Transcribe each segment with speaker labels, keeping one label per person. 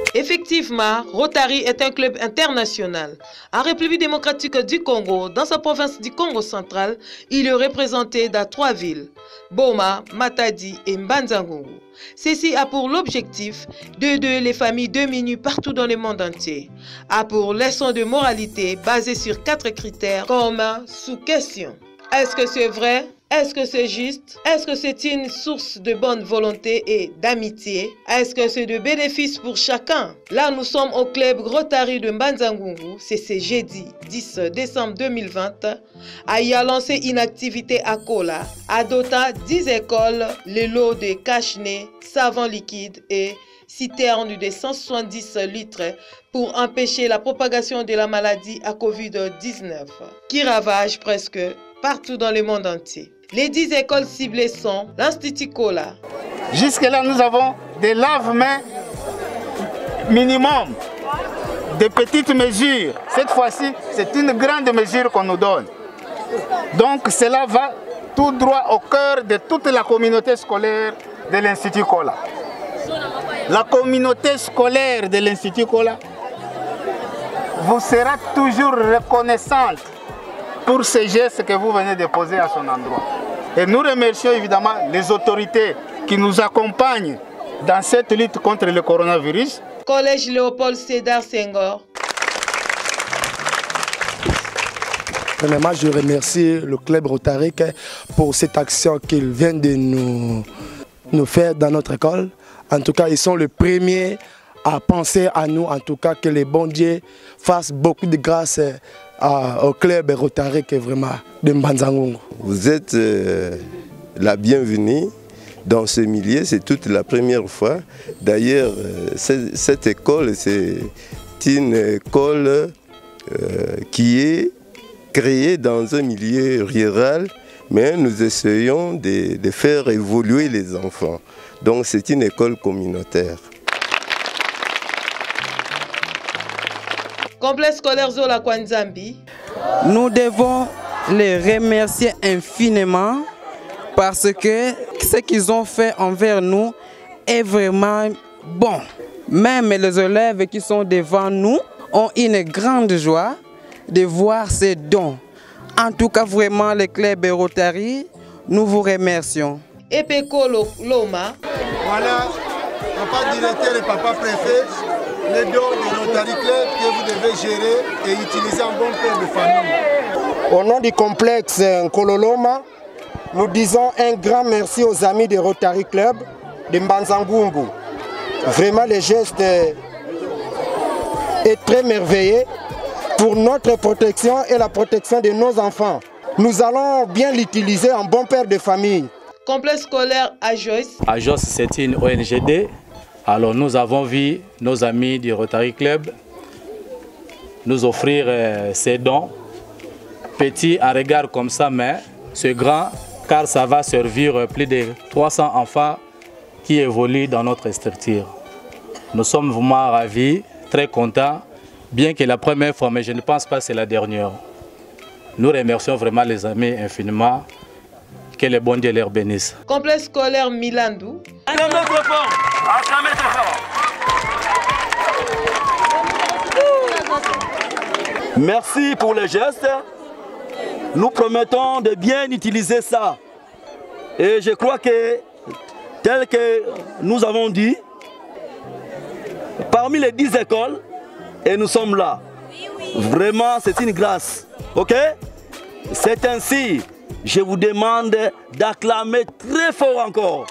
Speaker 1: Effectivement, Rotary est un club international. En République démocratique du Congo, dans sa province du Congo central, il est représenté dans 3 villes, Boma, Matadi et Mbanza-Ngungu. Ceci a pour l'objectif d'aider les familles diminuées partout dans le monde entier. A pour leçon de moralité basée sur 4 critères comme sous question. Est-ce que c'est vrai? Est-ce que c'est juste? Est-ce que c'est une source de bonne volonté et d'amitié? Est-ce que c'est de bénéfices pour chacun? Là, nous sommes au club Rotary de Mbanza-Ngungu. C'est ce jeudi 10 décembre 2020. A y a lancé une activité à Kola, adoptant 10 écoles, le lot de cache-nez, savon liquide et citernes de 170 litres pour empêcher la propagation de la maladie à Covid-19 qui ravage presque partout dans le monde entier. Les 10 écoles ciblées sont l'Institut Kola.
Speaker 2: Jusque-là, nous avons des lave-mains minimum, des petites mesures. Cette fois-ci, c'est une grande mesure qu'on nous donne. Donc cela va tout droit au cœur de toute la communauté scolaire de l'Institut Kola. La communauté scolaire de l'Institut Kola vous sera toujours reconnaissante pour ces gestes que vous venez de poser à son endroit. Et nous remercions évidemment les autorités qui nous accompagnent dans cette lutte contre le coronavirus.
Speaker 1: Collège Léopold Sédar Senghor.
Speaker 3: Premièrement, je remercie le club Rotary pour cette action qu'ils viennent de nous faire dans notre école. En tout cas, ils sont les premiers à penser à nous, en tout cas que les bons dieux fassent beaucoup de grâce au club Rotary qui est vraiment de Mbanza-Ngungu.
Speaker 4: Vous êtes la bienvenue dans ce milieu, c'est toute la première fois. D'ailleurs, cette école, c'est une école qui est créée dans un milieu rural, mais nous essayons de faire évoluer les enfants. Donc c'est une école communautaire.
Speaker 1: Complexe scolaire Zola Kwanzambi.
Speaker 5: Nous devons les remercier infiniment parce que ce qu'ils ont fait envers nous est vraiment bon. Même les élèves qui sont devant nous ont une grande joie de voir ces dons. En tout cas, vraiment, le club Rotary, nous vous remercions.
Speaker 1: Epeko Loma.
Speaker 6: Voilà, papa directeur et papa préfet, les dons du Rotary Club que vous devez gérer et utiliser en bon père de famille.
Speaker 7: Au nom du complexe Nkololoma, nous disons un grand merci aux amis du Rotary Club de Mbanza-Ngungu. Vraiment, le geste est très merveilleux pour notre protection et la protection de nos enfants. Nous allons bien l'utiliser en bon père de famille.
Speaker 1: Complexe scolaire Ajos.
Speaker 8: Ajos, c'est une ONGD. Alors nous avons vu nos amis du Rotary Club nous offrir ces dons. Petit à regard comme ça, mais c'est grand car ça va servir plus de 300 enfants qui évoluent dans notre structure. Nous sommes vraiment ravis, très contents, bien que la première fois, mais je ne pense pas que c'est la dernière. Nous remercions vraiment les amis infiniment. Que le bon Dieu leur bénisse.
Speaker 1: Complexe scolaire Milandou.
Speaker 9: Merci pour les gestes. Nous promettons de bien utiliser ça. Et je crois que, tel que nous avons dit, parmi les 10 écoles, et nous sommes là. Vraiment, c'est une grâce. Ok? C'est ainsi. Je vous demande d'acclamer très fort encore.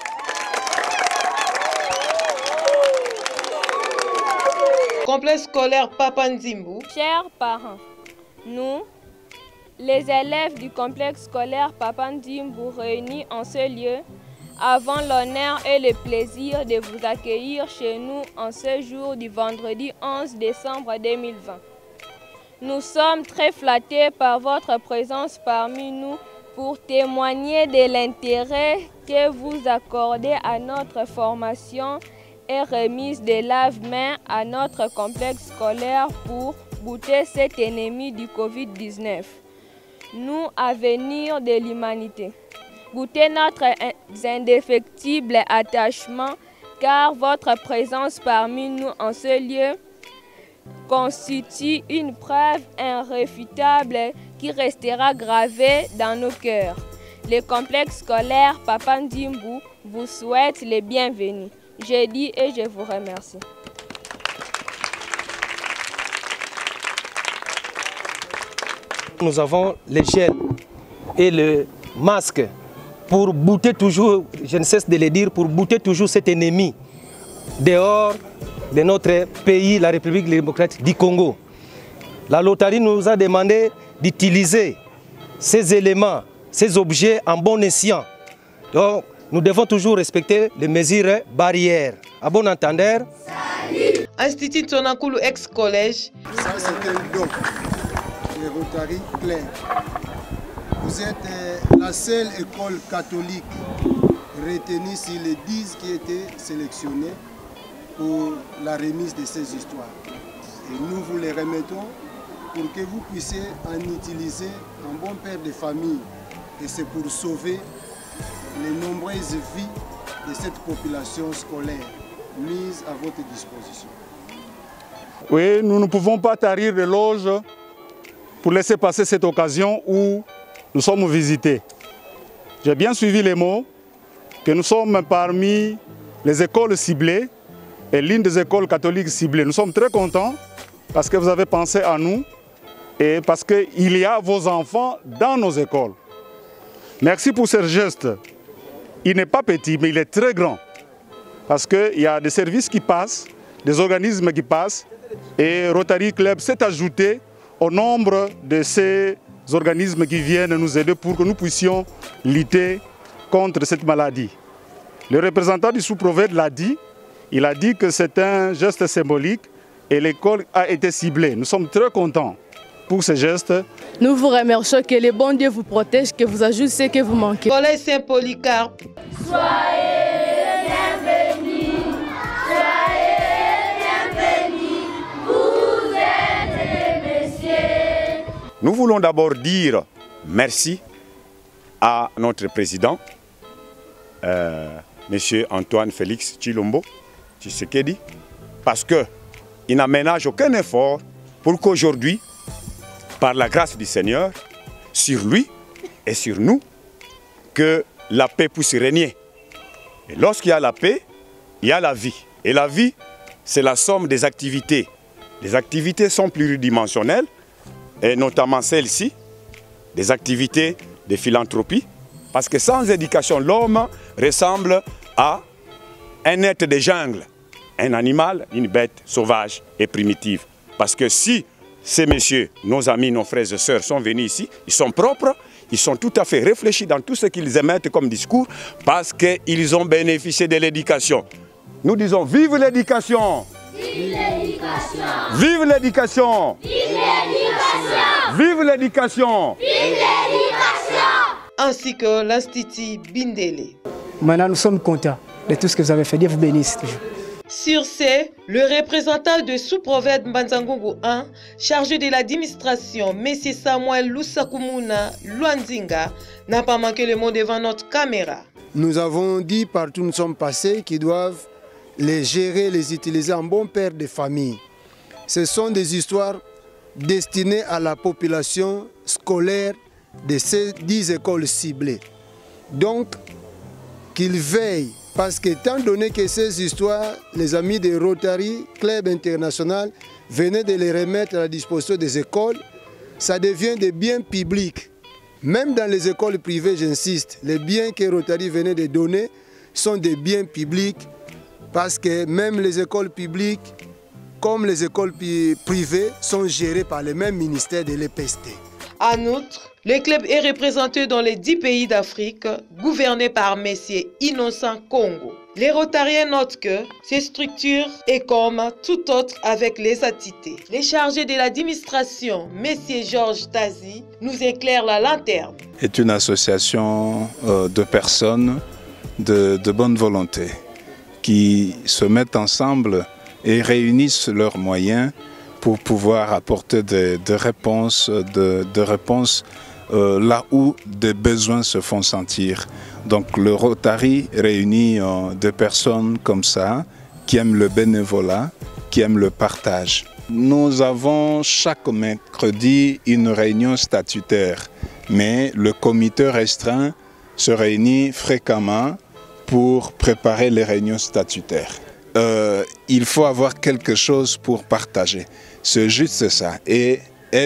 Speaker 1: Complexe scolaire Papa Nzimbu.
Speaker 10: Chers parents, nous, les élèves du complexe scolaire Papa Nzimbu réunis en ce lieu, avons l'honneur et le plaisir de vous accueillir chez nous en ce jour du vendredi 11 décembre 2020. Nous sommes très flattés par votre présence parmi nous pour témoigner de l'intérêt que vous accordez à notre formation et remise de lave-mains à notre complexe scolaire pour bouter cet ennemi du Covid-19. Nous, avenir de l'humanité, goûter notre indéfectible attachement car votre présence parmi nous en ce lieu constitue une preuve irréfutable qui restera gravée dans nos cœurs. Le complexe scolaire Papa Ndimbu vous souhaite les bienvenus. Je dis et je vous remercie.
Speaker 11: Nous avons les gels et le masque pour bouter toujours, je ne cesse de le dire, pour bouter toujours cet ennemi dehors de notre pays, la République démocratique du Congo. La Lotari nous a demandé d'utiliser ces éléments, ces objets en bon escient. Donc, nous devons toujours respecter les mesures barrières. À bon entendeur.
Speaker 1: Institut Tonakulu ex-collège.
Speaker 6: Ça, c'est un don de Rotary Club. Vous êtes la seule école catholique retenue sur les 10 qui étaient sélectionnés pour la remise de ces histoires. Et nous vous les remettons pour que vous puissiez en utiliser un bon père de famille. Et c'est pour sauver les nombreuses vies de cette population scolaire mise à votre disposition.
Speaker 2: Oui, nous ne pouvons pas tarir de loge pour laisser passer cette occasion où nous sommes visités. J'ai bien suivi les mots que nous sommes parmi les écoles ciblées et l'une des écoles catholiques ciblées. Nous sommes très contents parce que vous avez pensé à nous et parce qu'il y a vos enfants dans nos écoles. Merci pour ce geste. Il n'est pas petit, mais il est très grand. Parce qu'il y a des services qui passent, des organismes qui passent, et Rotary Club s'est ajouté au nombre de ces organismes qui viennent nous aider pour que nous puissions lutter contre cette maladie. Le représentant du sous-prophète l'a dit, il a dit que c'est un geste symbolique et l'école a été ciblée. Nous sommes très contents pour ce geste.
Speaker 12: Nous vous remercions, que le bon Dieu vous protège, que vous ajoute ce que vous manquez.
Speaker 1: Collège Saint-Polycarpe.
Speaker 13: Soyez bienvenus, vous êtes les messieurs.
Speaker 14: Nous voulons d'abord dire merci à notre président, M. Antoine Félix Tshilombo Tshisekedi, parce qu'il n'aménage aucun effort pour qu'aujourd'hui, par la grâce du Seigneur, sur lui et sur nous, que la paix puisse régner. Et lorsqu'il y a la paix, il y a la vie. Et la vie, c'est la somme des activités. Les activités sont pluridimensionnelles, et notamment celle-ci, des activités de philanthropie, parce que sans éducation, l'homme ressemble à un être des jungles, un animal, une bête sauvage et primitive. Parce que si ces messieurs, nos amis, nos frères et sœurs sont venus ici, ils sont propres, ils sont tout à fait réfléchis dans tout ce qu'ils émettent comme discours, parce qu'ils ont bénéficié de l'éducation. Nous disons vive l'éducation!
Speaker 13: Vive l'éducation!
Speaker 14: Vive l'éducation!
Speaker 13: Vive l'éducation!
Speaker 14: Vive l'éducation!
Speaker 13: Vive l'éducation!
Speaker 1: Ainsi que l'Institut Bindele.
Speaker 15: Maintenant, nous sommes contents de tout ce que vous avez fait. Dieu vous bénisse toujours.
Speaker 1: Sur ce, le représentant de sous-prophète Mbanzangungu 1, chargé de l'administration, M. Samuel Lusakumuna Luanzinga, n'a pas manqué le mot devant notre caméra.
Speaker 6: Nous avons dit partout où nous sommes passés qu'ils doivent les gérer, les utiliser en bon père de famille. Ce sont des histoires destinées à la population scolaire de ces 10 écoles ciblées. Donc, qu'ils veillent, parce qu'étant donné que ces histoires, les amis de Rotary Club International venaient de les remettre à la disposition des écoles, ça devient des biens publics. Même dans les écoles privées, j'insiste, les biens que Rotary venait de donner sont des biens publics, parce que même les écoles publiques, comme les écoles privées, sont gérées par le même ministère de l'EPST.
Speaker 1: En outre, le club est représenté dans les 10 pays d'Afrique, gouverné par M. Innocent Congo. Les Rotariens notent que ces structures est comme tout autre avec les entités. Les chargés de l'administration, M. Georges Tazi, nous éclairent la lanterne.
Speaker 16: C'est une association de personnes de bonne volonté qui se mettent ensemble et réunissent leurs moyens pour pouvoir apporter des réponses là où des besoins se font sentir. Donc le Rotary réunit des personnes comme ça, qui aiment le bénévolat, qui aiment le partage. Nous avons chaque mercredi une réunion statutaire, mais le comité restreint se réunit fréquemment pour préparer les réunions statutaires. Il faut avoir quelque chose pour partager, c'est juste ça, et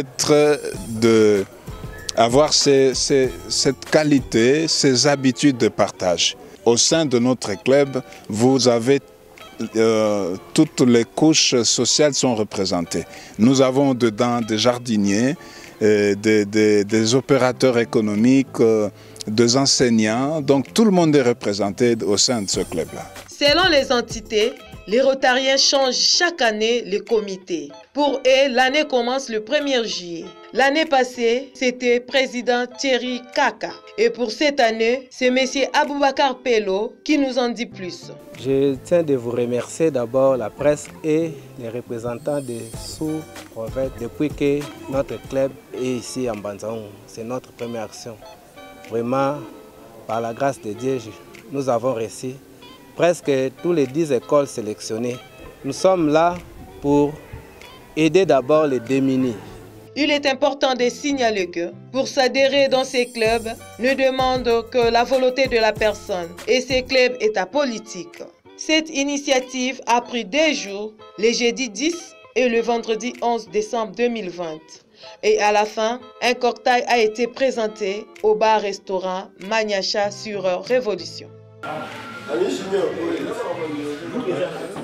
Speaker 16: avoir cette qualité, ces habitudes de partage. Au sein de notre club, vous avez toutes les couches sociales sont représentées. Nous avons dedans des jardiniers, des opérateurs économiques, des enseignants, donc tout le monde est représenté au sein de ce club-là.
Speaker 1: Selon les entités, les Rotariens changent chaque année les comités. Pour eux, l'année commence le 1er juillet. L'année passée, c'était président Thierry Kaka. Et pour cette année, c'est M. Aboubakar Pello qui nous en dit plus.
Speaker 11: Je tiens de vous remercier d'abord la presse et les représentants des sous-provinces depuis que notre club est ici en Mbanzaoum. C'est notre première action. Vraiment, par la grâce de Dieu, nous avons réussi presque tous les 10 écoles sélectionnées. Nous sommes là pour aider d'abord les démunis.
Speaker 1: Il est important de signaler que pour s'adhérer dans ces clubs ne demande que la volonté de la personne et ces clubs est apolitique. Cette initiative a pris 2 jours, le jeudi 10 et le vendredi 11 décembre 2020. Et à la fin, un cocktail a été présenté au bar-restaurant Maniacha sur Révolution.